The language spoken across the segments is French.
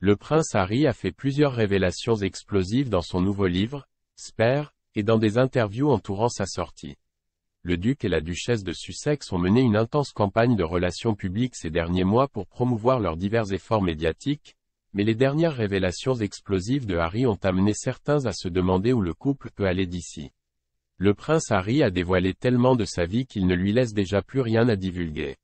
Le prince Harry a fait plusieurs révélations explosives dans son nouveau livre, Spare, et dans des interviews entourant sa sortie. Le duc et la duchesse de Sussex ont mené une intense campagne de relations publiques ces derniers mois pour promouvoir leurs divers efforts médiatiques, mais les dernières révélations explosives de Harry ont amené certains à se demander où le couple peut aller d'ici. Le prince Harry a dévoilé tellement de sa vie qu'il ne lui laisse déjà plus rien à divulguer,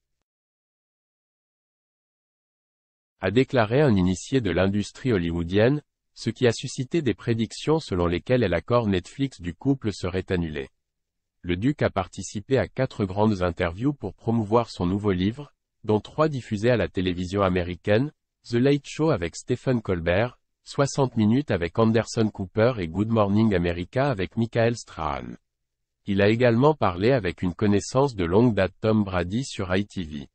a déclaré un initié de l'industrie hollywoodienne, ce qui a suscité des prédictions selon lesquelles l'accord Netflix du couple serait annulé. Le duc a participé à 4 grandes interviews pour promouvoir son nouveau livre, dont 3 diffusées à la télévision américaine, The Late Show avec Stephen Colbert, 60 minutes avec Anderson Cooper et Good Morning America avec Michael Strahan. Il a également parlé avec une connaissance de longue date Tom Brady sur ITV.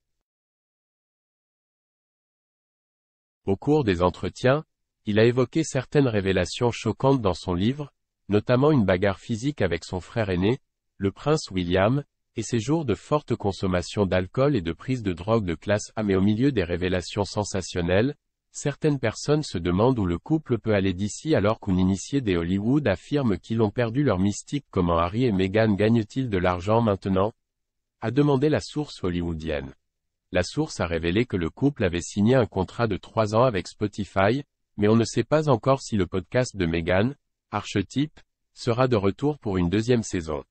Au cours des entretiens, il a évoqué certaines révélations choquantes dans son livre, notamment une bagarre physique avec son frère aîné, le prince William, et ses jours de forte consommation d'alcool et de prise de drogue de classe A. Mais au milieu des révélations sensationnelles, certaines personnes se demandent où le couple peut aller d'ici alors qu'un initié des Hollywood affirme qu'ils ont perdu leur mystique. Comment Harry et Meghan gagnent-ils de l'argent maintenant? A demandé la source hollywoodienne. La source a révélé que le couple avait signé un contrat de 3 ans avec Spotify, mais on ne sait pas encore si le podcast de Meghan, Archetype, sera de retour pour une 2e saison.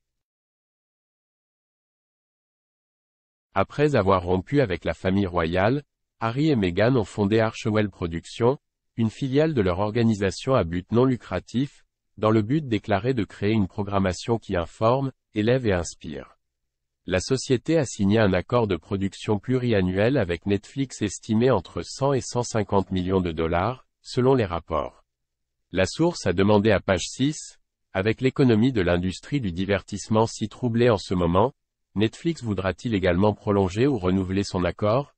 Après avoir rompu avec la famille royale, Harry et Meghan ont fondé Archewell Productions, une filiale de leur organisation à but non lucratif, dans le but déclaré de créer une programmation qui informe, élève et inspire. La société a signé un accord de production pluriannuel avec Netflix estimé entre 100 et 150 millions de dollars, selon les rapports. La source a demandé à Page 6, avec l'économie de l'industrie du divertissement si troublée en ce moment, Netflix voudra-t-il également prolonger ou renouveler son accord?